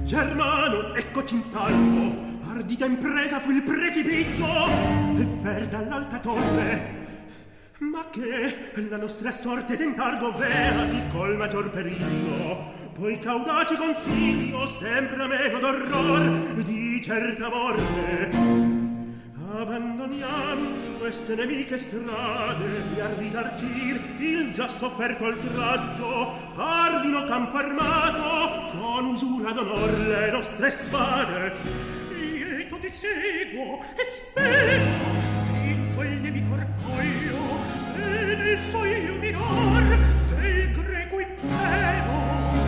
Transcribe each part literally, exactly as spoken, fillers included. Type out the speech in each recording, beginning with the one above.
Germano, eccoci in salvo. Ardita impresa fu il precipizio e ver dall'alta torre. Ma che la nostra sorte tentar dov'era si col maggior periglio. Poi caudace consiglio sempre meno d'orror di certa morte. Abbandoniamo queste nemiche strade e a risarcir il già sofferto oltraggio. Parvino campo armato con usura d'onor le nostre spade. Io ti seguo e spero in quel nemico orgoglio e nel soglio minor del greco impero.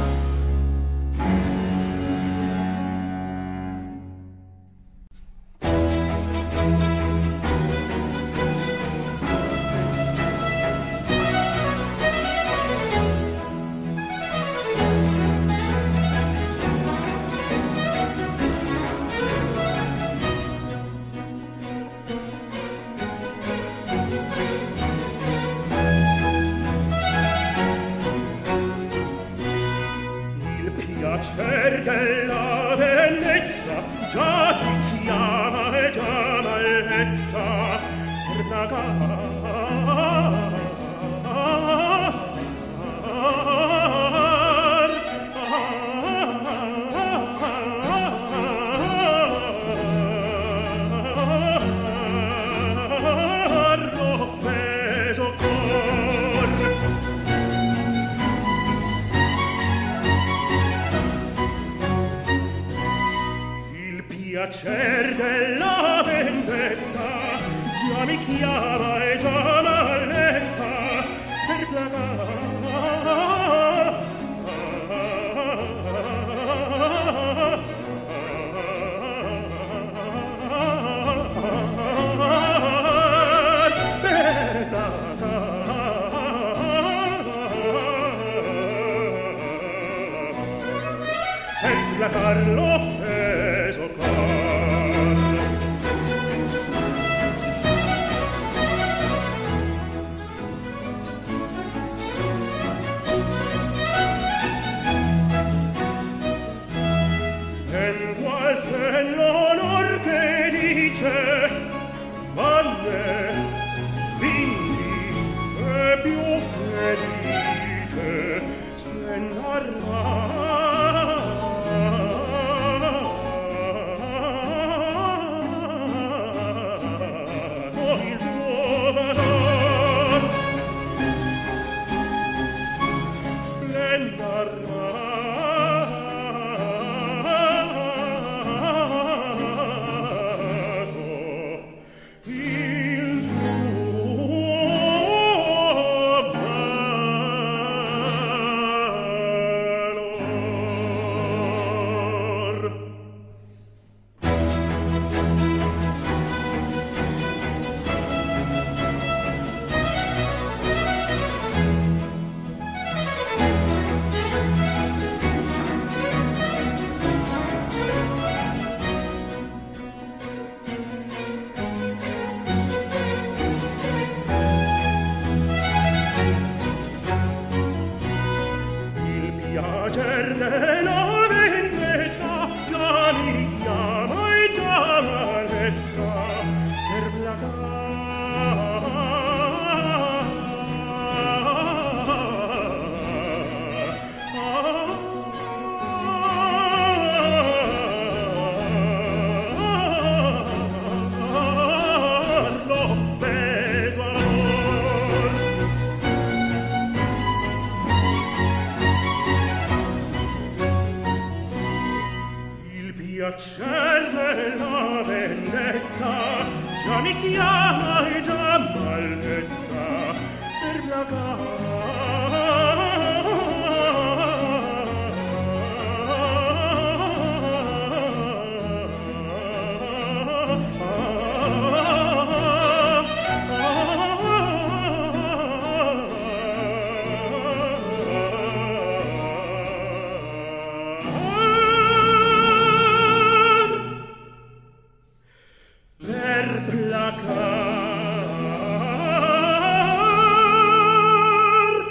Della vendetta già ti chiama e già maletta per pagar l'offeso cor. Piacer della vendetta già mi chiama e già m'alletta per plagar per plagar l'offeso cor. Sengual se l'onor che dice vanne vinti e più felice stendarà. Piacere la vendetta già mi chiama e già m'alletta per plagar per placar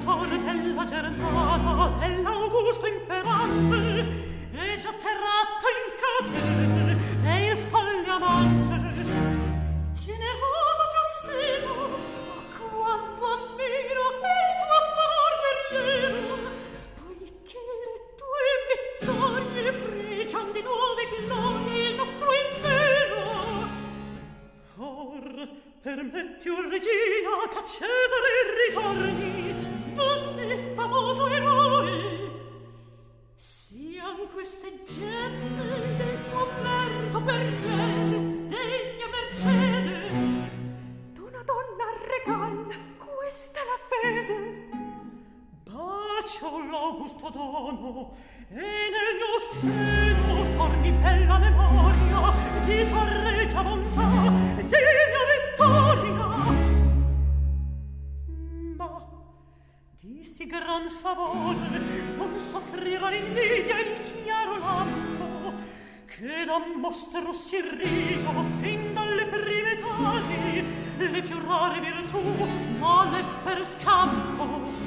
l'autor della giornata dell'augusto imperante è già terrato in catene e in foglie amante. Generoso Giustino, quanto ammiro il tuo favor verriero, poiché le tue vittorie frician di nuove glorie il nostro impero. Or permetti, o regina, che Cesare ritorni, donne famoso eroe. Sian queste gemme del tuo merito perché degna mercede d'una donna regal, questa è la fede. Bacio l'augusto dono e nel mio seno formi bella memoria di tua regia bontà e di mia vittoria. Ma di sì gran favore non soffrirà invidia il chiaro lampo che da mostro si rigo fin dalle prime etadi le più rare virtù male per scampo.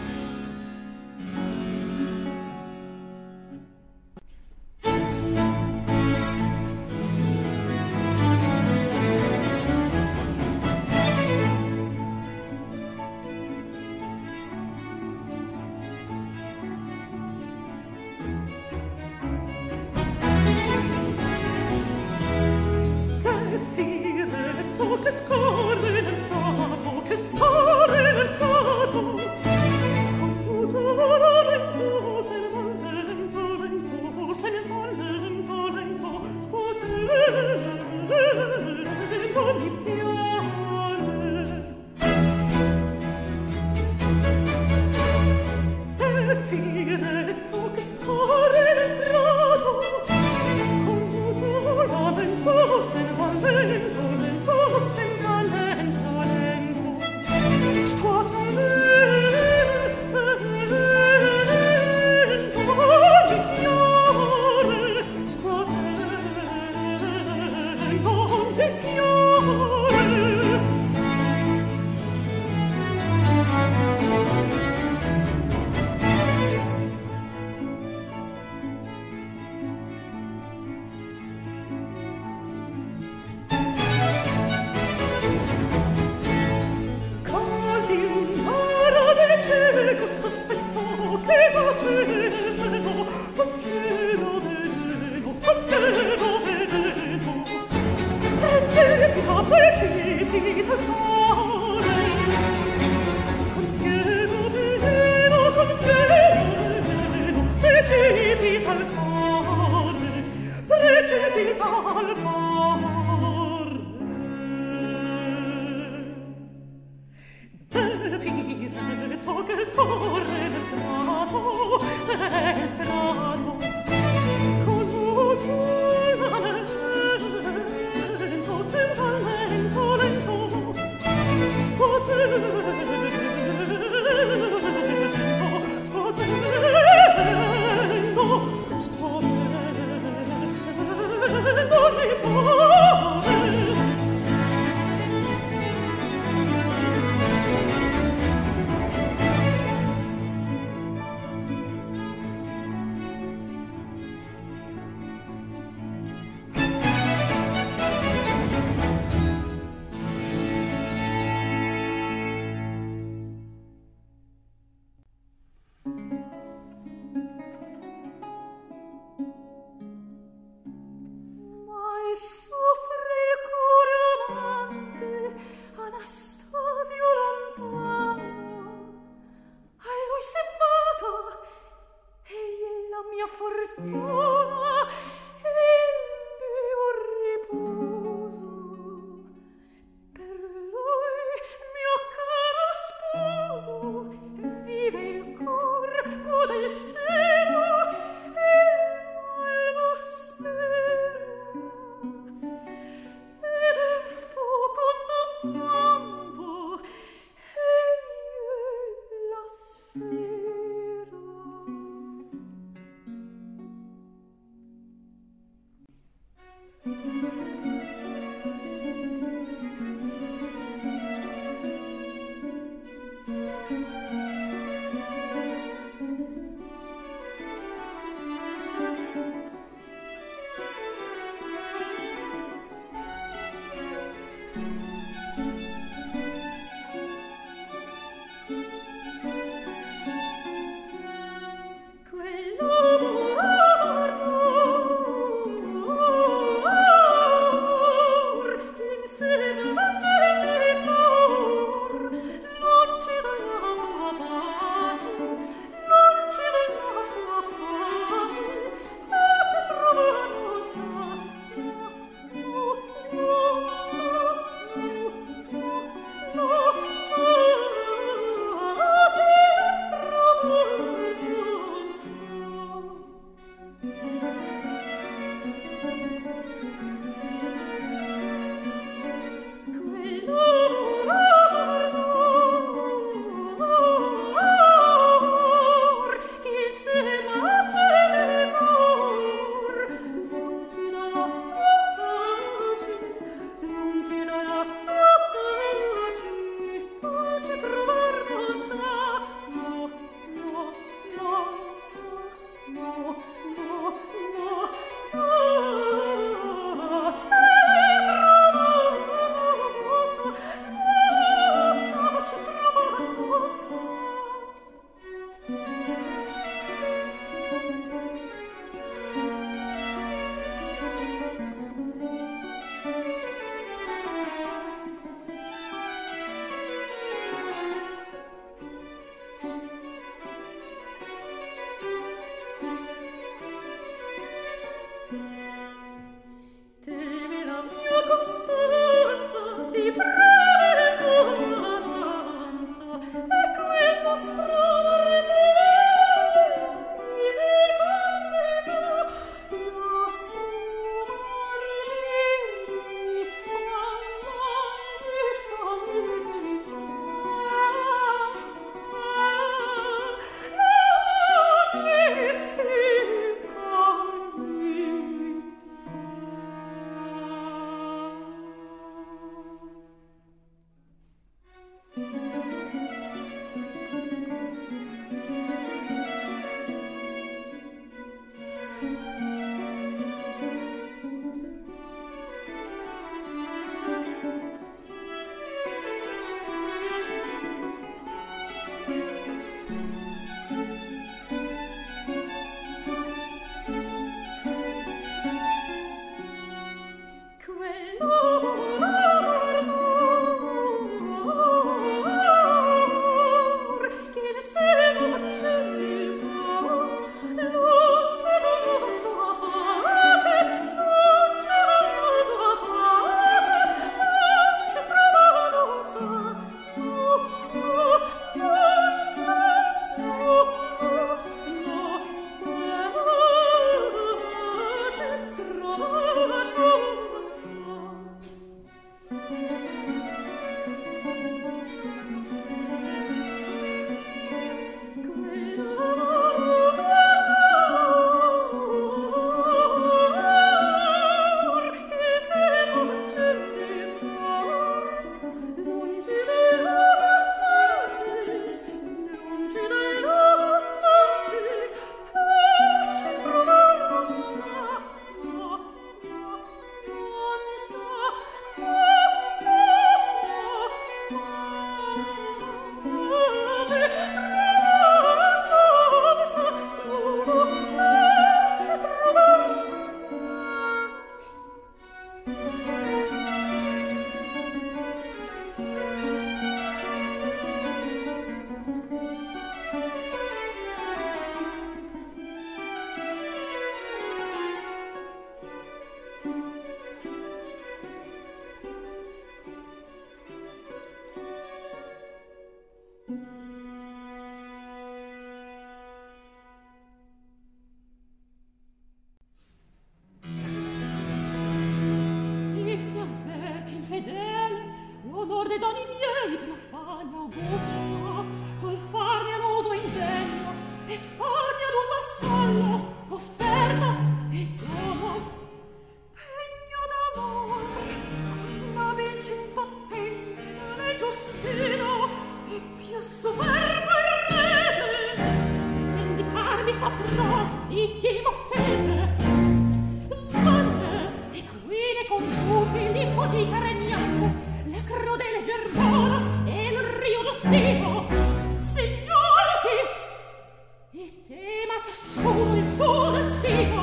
all'Augusta, col farmi un uso indegno e farmi ad un vassallo offerta e dono, pegno d'amor, nabil cintottenne giustino e più superbo il rese, vendicarmi saprò di chi m'offese. Vanne e qui ne conduci l'impodica regnante, la crudele Germana e il rio giustino. Signori, e tema ciascuno il suo destino.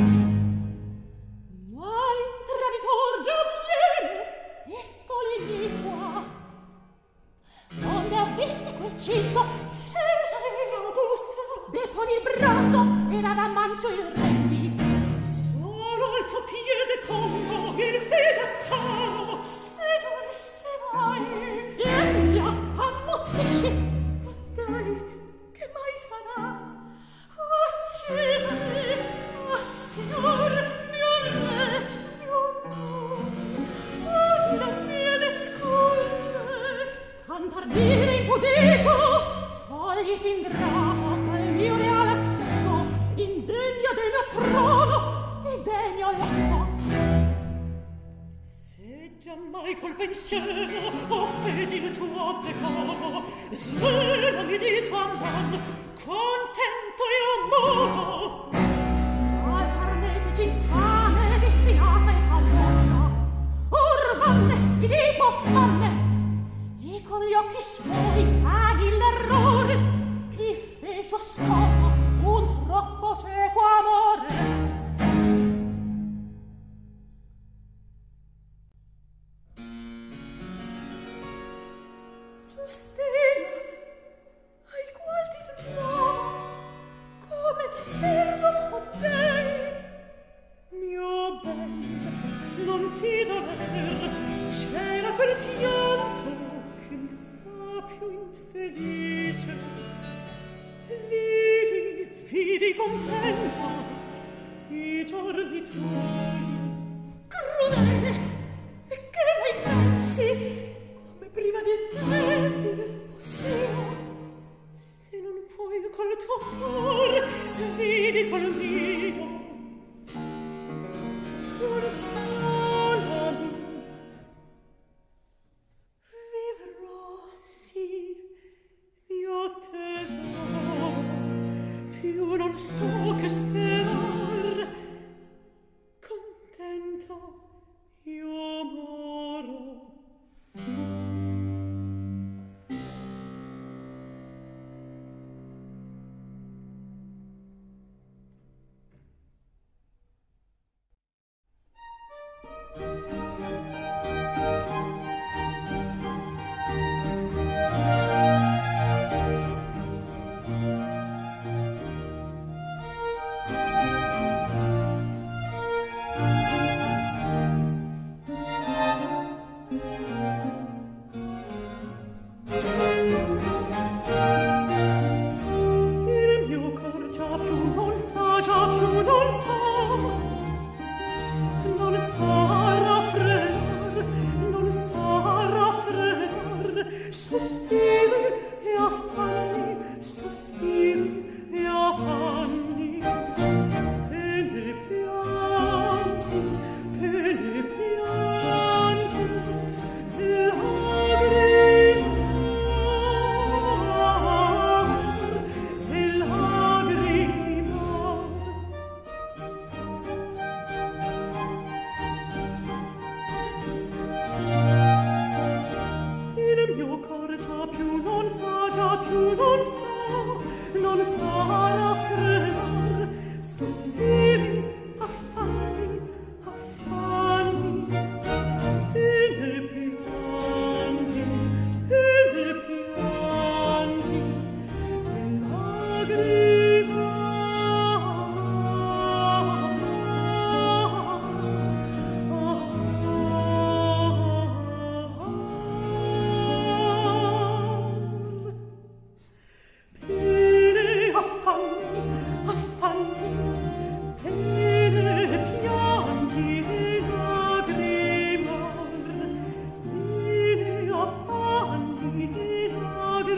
Ma il traditor già viene, eccoli qua. Donde ha visto quel cinto Cesare Augusto, deponi il brando ed ad ammanzo il rendi. Solo il tuo piede pongo il fedacciano. Se volesse mai e via ammuttisci. Oh dai, che mai sarà? Oh Cesare, oh signor mio re, mio tu, oh la mia desculle, tant'ardire impudico, togliti in grado al mio reale aspetto, indegno del mio trono e degno l'atto. Se giammai col pensiero offesi il tuo decoro, svelami di tuo amor, contento io moro. Al carnefici infame destinata e calvona, or vanne, Edipo, vanne, e con gli occhi suoi paghi l'errore, chi fe sua scopa un troppo cieco amore. Giustina, ai qual ti trovo, come ti perdono o dei? Mio bel, non ti doler, c'era quel pianto che mi fa più infelice. Vivi, vivi contenta, i giorni tuoi. Crudele, e che mai pensi? Come prima di te viver possiamo? Se non puoi col tuo cuore, vivi col mio. Consolami. Vivrò, sì, mio tesoro, più non so che sperar. Contento io moro.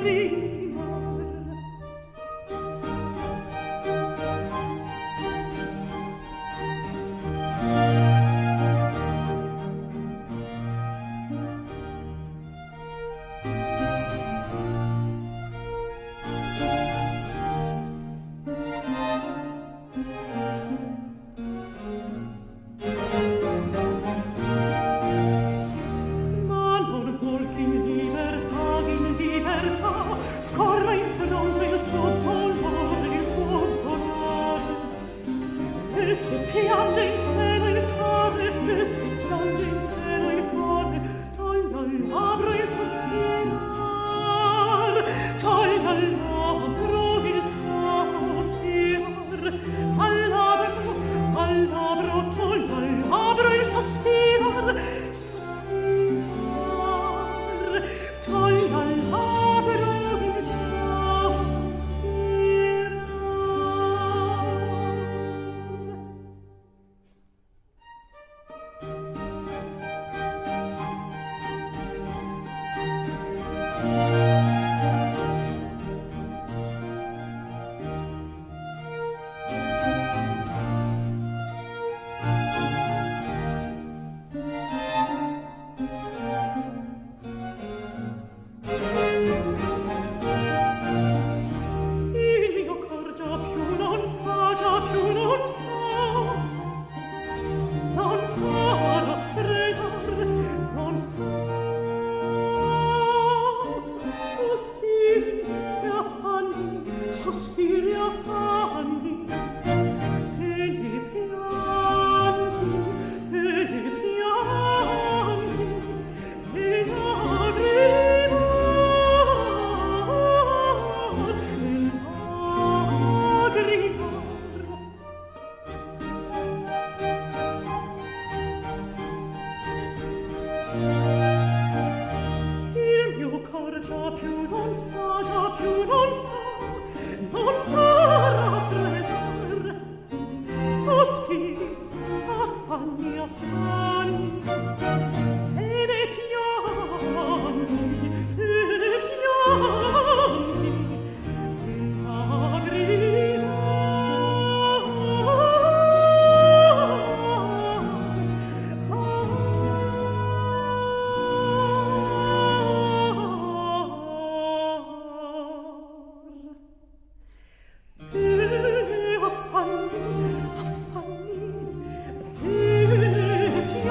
Affanni, affanni,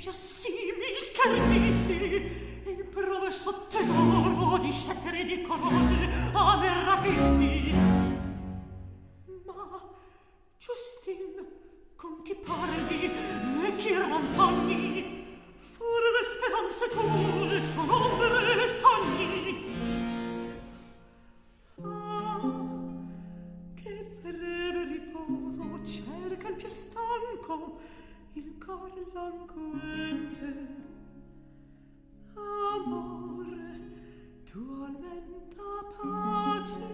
piassì mi schermisti, il promesso tesoro di scettri e di corone a me rapisti. Ma, Giustin, con chi parli e chi rampogni, fur le speranze tue son ombre e sogni. Ah, che breve riposo cerca il più stanco, il cor languente. Amore, tu almenta pace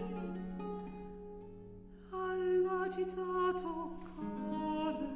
all'agitato cuore.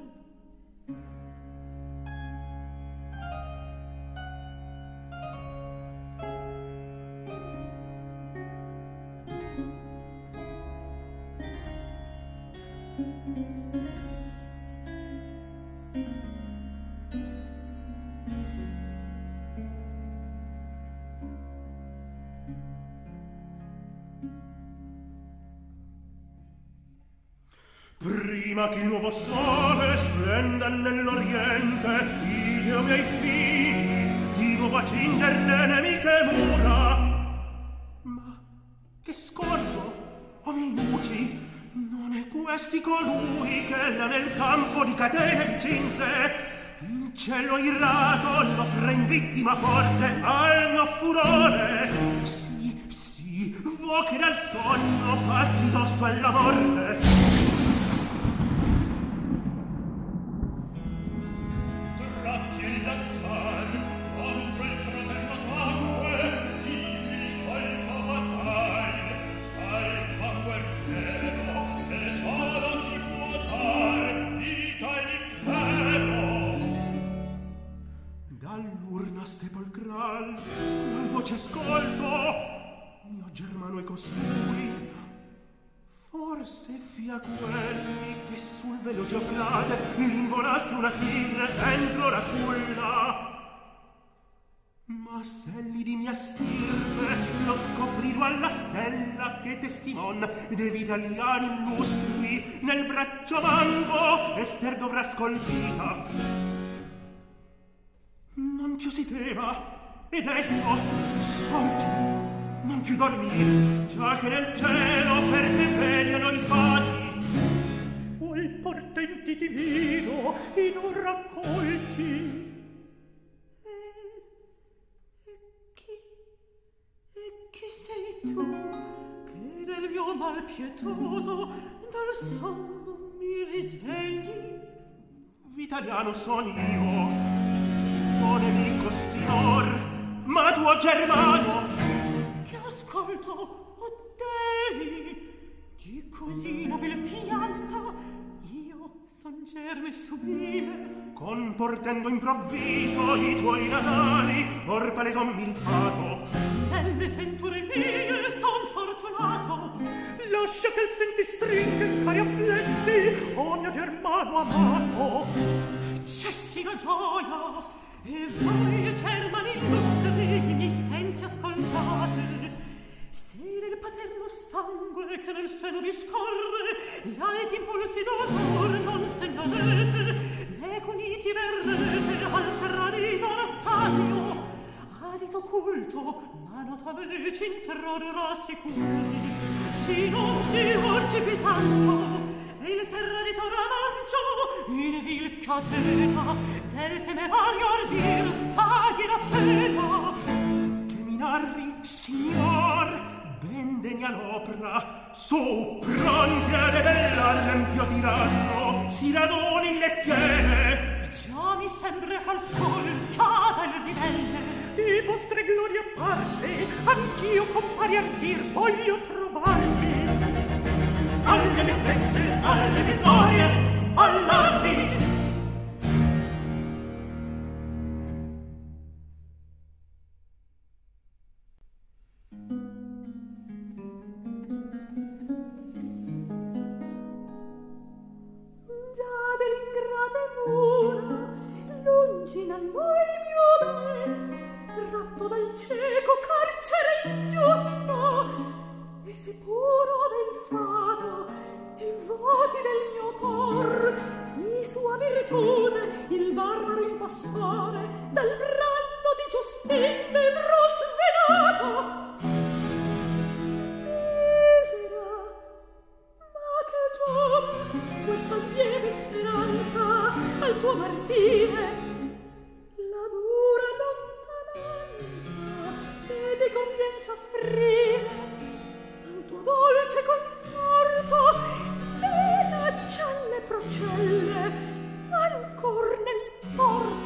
Prima che il nuovo sole splenda nell'oriente, io miei figli di nuovo a cinger le nemiche mura. Ma che scordo, o miei muti, non è questi colui che là nel campo di catene cinse? In cielo irato l'offre in vittima forse al mio furore. Sì, sì, vo che dal sogno passi tosto alla morte. Sepolcral, qual voce ascolto, mio germano è costui. Forse fia quelli che sul veloce oclate l'involasse una tigre entro la culla. Ma s'egli di mia stirpe lo scoprido alla stella che testimon de vitaliani illustri nel braccio manco esser dovrà scolpita. Non più si tema, ed esto, sorgi, non più dormir, già che nel cielo per te vegliano i fati. Quel portenti ti miro, e non raccolti. E, e chi, e chi sei tu, che del mio mal pietoso dal sonno mi risvegli? Vitaliano son io, tuo nemico signor, ma tuo germano. Che ascolto, o Dei, di così nobile pianta, io son germe sublime. Comportendo improvviso i tuoi natali, or palesommi il fato. Nelle senture mie son fortunato. Lascia che il senti stringe, cari amplessi, o mio germano amato. Cessi la gioia, e voi, germani illustri, mi sensi ascoltate. Se nel paterno sangue che nel seno vi scorre gli alti impulsi d'onor non stegnarete, né uniti verrete al tradito Anastasio. Adito culto, ma notame c'interrorerà sicuri. Si non ti urgi Bisancio, e il tradito Ramancio in vil catena del temerario ardir paghi la pena. Che mi narri, signor, ben degna l'opera, su pronti a debellar l'empio tiranno, si radoni le schiere. Già mi sembra che al sol cada il ribelle. Di vostre glorie a parte, anch'io compari ardir voglio trovarvi. Alle vendette, alle vittorie, all'ardi. Già dell'ingrate mura, lungi da noi mio bene, tratto dal cieco carcere ingiusto, e se puro del fato e voti del mio cor di sua virtude il barbaro impostore dal brando di Giustin vedrò svelato. Misera, ma che giova questa lieve speranza al tuo martire, la dura lontananza che ti convien soffrire al tuo dolce conforto, e la gialle procelle ancor nel porto.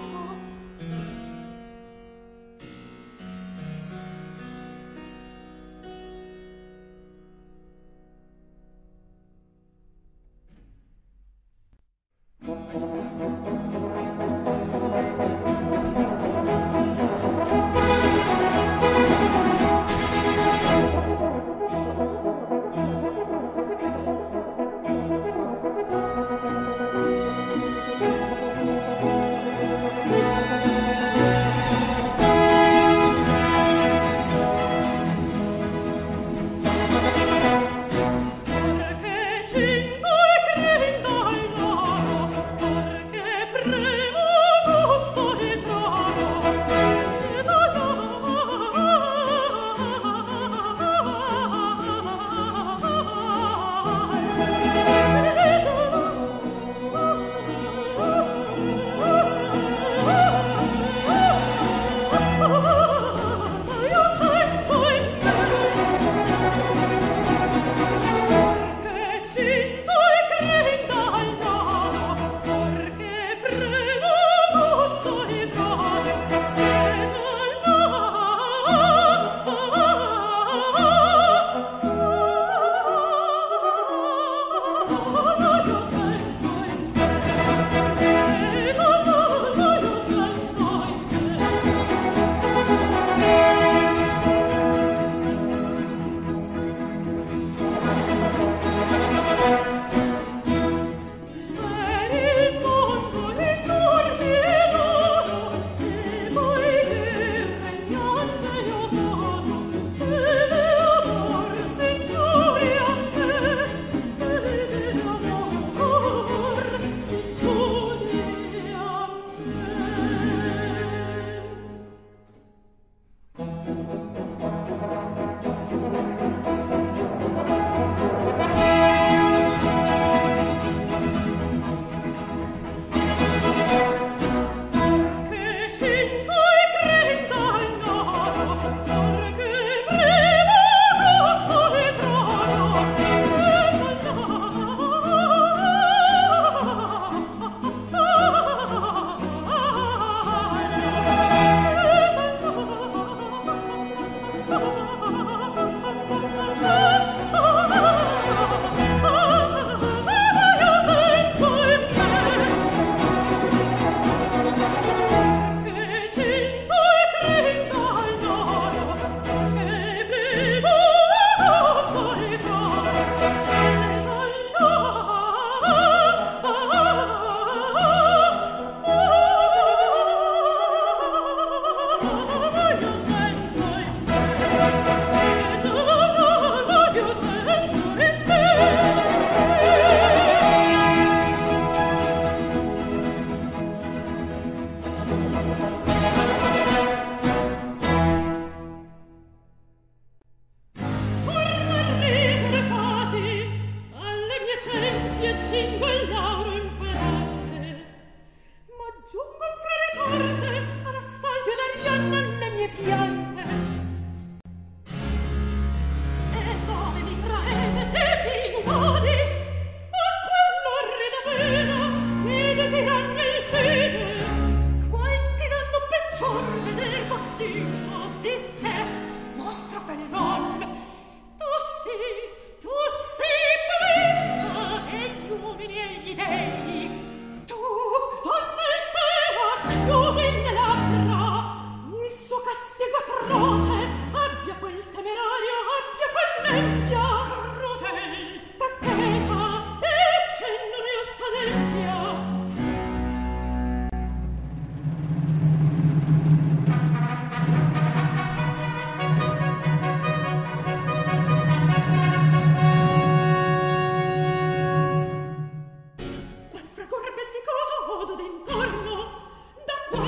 Qual fragor bellicoso odo d'intorno, da qua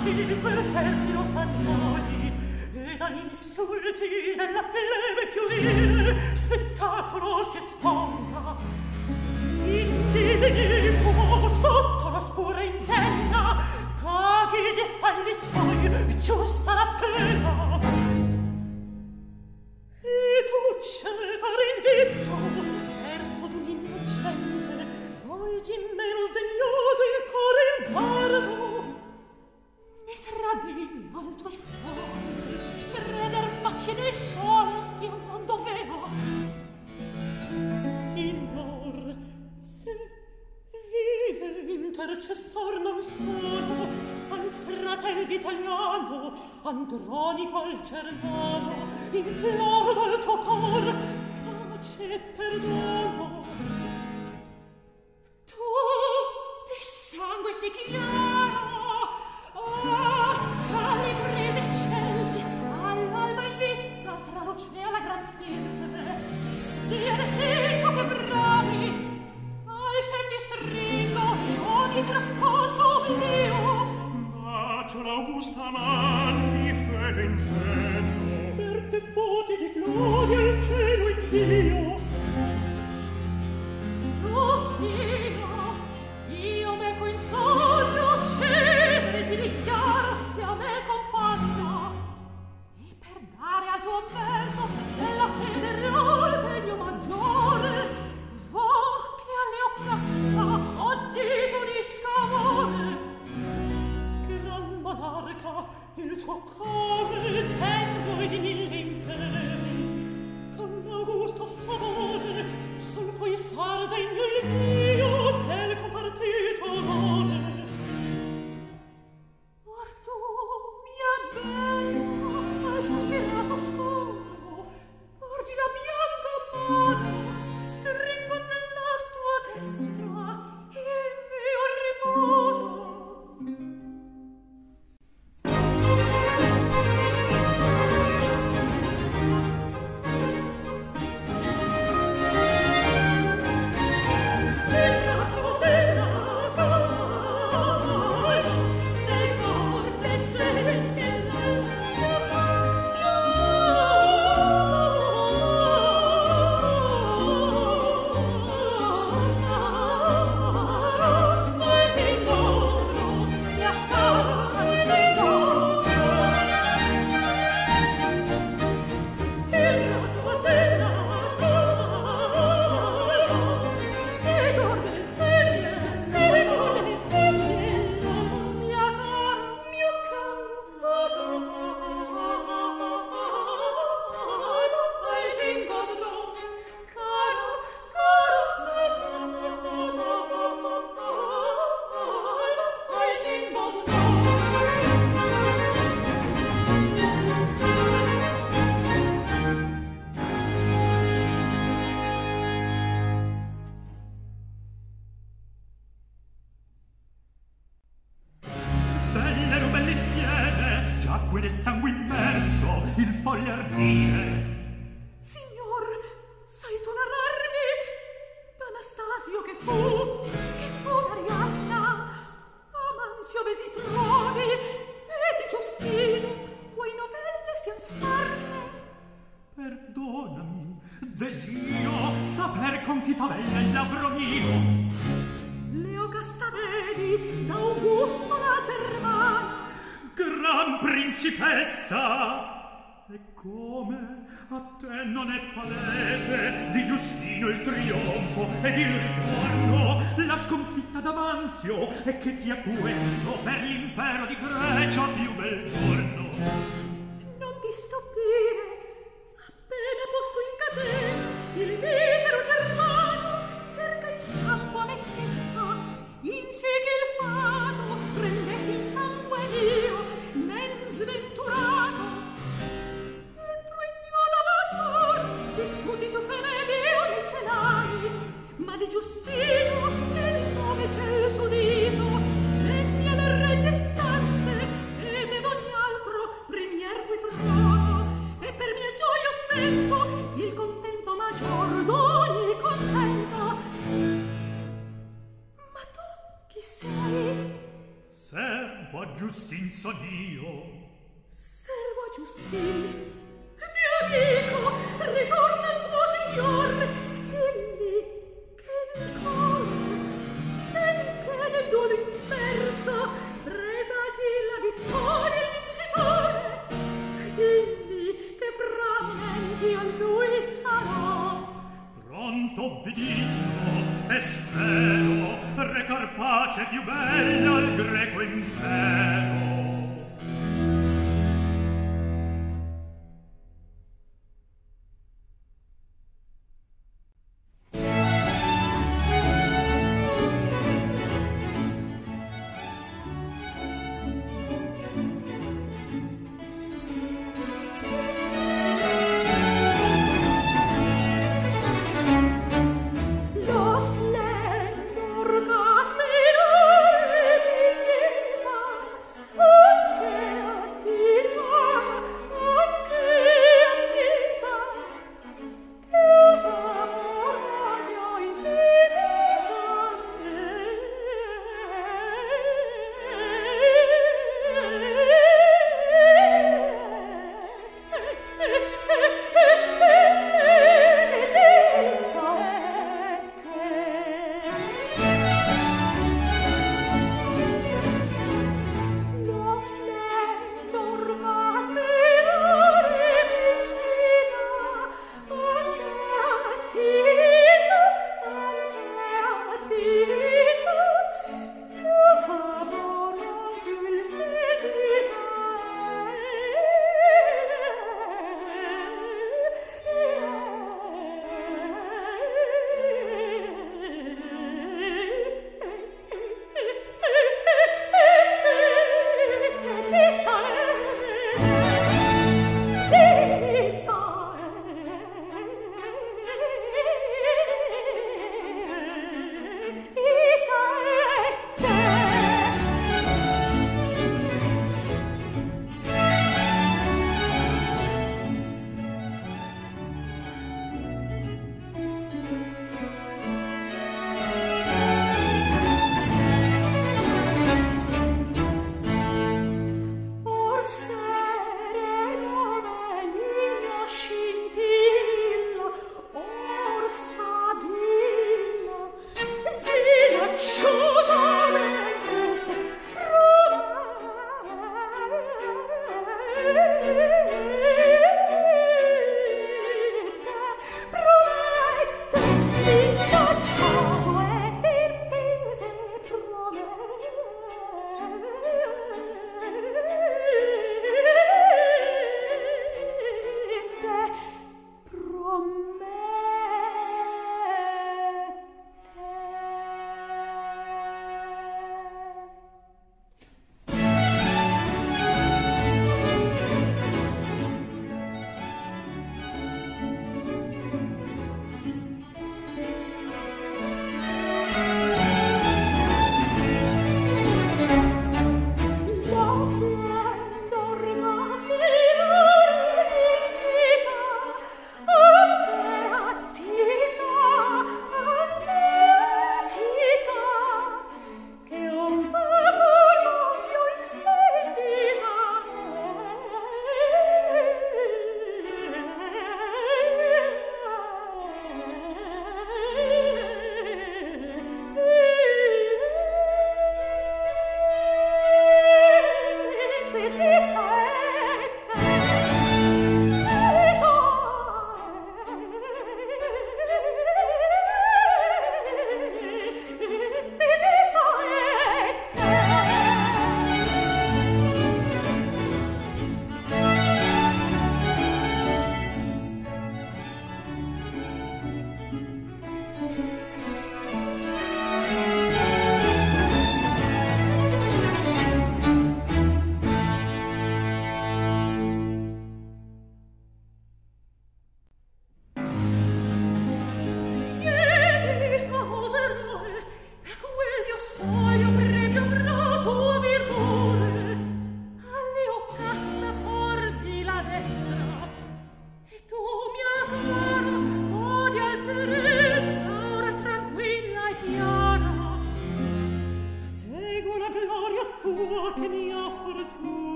baci per perfido Sagnoli e dagli insulti della plebe più vile spettacolo si esponga. Indignico sotto la scura intenna paghi di falli suoi giusta la pena. E tu, Cesare, invitto verso d'un innocente volgi meno sdegnoso il cuore il guardo. Mi tradivi al tuoi fuori creder macchie nel sole io non dovevo. Signor, se vile intercessor non sono al fratel d'italiano Andronico al Germano imploro dal tuo cor pace e perdono. Tu di sangue sei chiaro, ah, alle prese eccelsi all'alba in vita tra l'oceano e la gran stirpe siete sì che bravi al sen di stringo e ogni trascorso oblio. Bacio l'augusta man di fede in fede per te voti di gloria il cielo in Dio. Ostino, io meco in sogno Cesare ti dichiaro e a me compagno e per dare al tuo verbo della fede real degno maggiore vo che alle occasta oggi t'unisca amore. Gran monarca il tuo cuore tengo e di mille imperi con augusto favore sol puoi far degno il mio del compartito onore. Or tu, mia bella, al sospirato sposo, porgi la bianca mano, stringo nella tua destra il mio riposo. E che sia questo per l'impero di Grecia più bel giorno. Non ti stupire, appena posto in catena il misero germano cerca il scampo a me stesso, insegui il fato, prendesti il sangue io, men sventurato. Entro ignoda maggior, discuti tu fede ogni ce l'hai, ma di Giustino il nome c'è il suo dito, vegni alle regge stanze ed ed ogni altro premier qui trovato, e per mia gioia sento il contento maggior. a Giustin son io. Servo a Giustin, Dio dico, ritorna al tuo signor, digli che il cor, che nel duolo immerso, presagi la vittoria il vincitore, digli che frammenti a lui sarò. Pronto obbedisco e spero recar pace più bella al greco impero.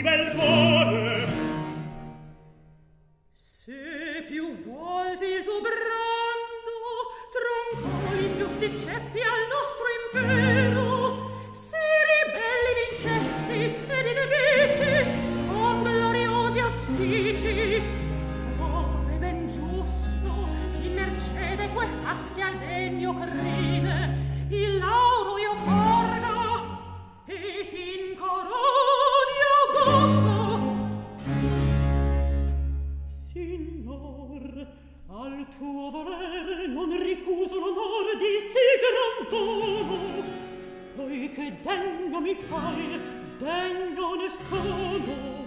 bel cuore. Se più volte il tuo brando troncò ingiusti ceppi al nostro impero, se ribelli vincesti ed i nemici con gloriosi auspici, oh, è ben giusto in mercé dei tuoi fasti al degno crine il lauro io porga e ti incoroni augusto. Signor, al tuo volere non ricuso l'onore di sì gran dono, poiché degno mi fai, degno ne sono.